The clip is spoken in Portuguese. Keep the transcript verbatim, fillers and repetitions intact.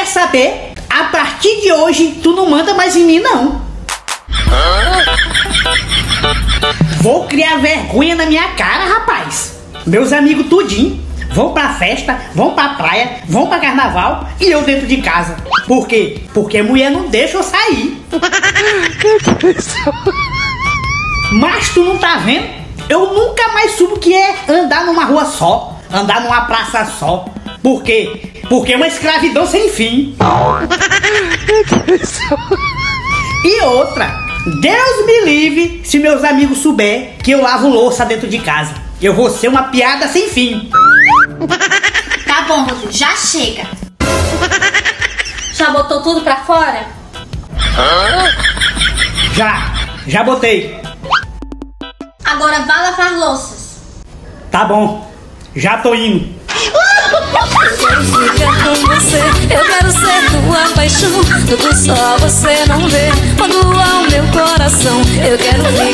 saber? A partir de hoje, tu não manda mais em mim, não. Vou criar vergonha na minha cara, rapaz. Meus amigos tudinho vão pra festa, vão pra praia, vão pra carnaval e eu dentro de casa. Por quê? Porque a mulher não deixa eu sair. Mas tu não tá vendo? Eu nunca mais subo o que é andar numa rua só, andar numa praça só. Por quê? Porque é uma escravidão sem fim. E outra, Deus me livre se meus amigos souber que eu lavo louça dentro de casa. Eu vou ser uma piada sem fim. Tá bom, Rodrigo, já chega. Já botou tudo pra fora? Já, já botei. Agora vá lavar louças. Tá bom, já tô indo. Eu quero ficar com você, eu quero ser tua paixão. Tudo só você não vê quando há o meu coração. Eu quero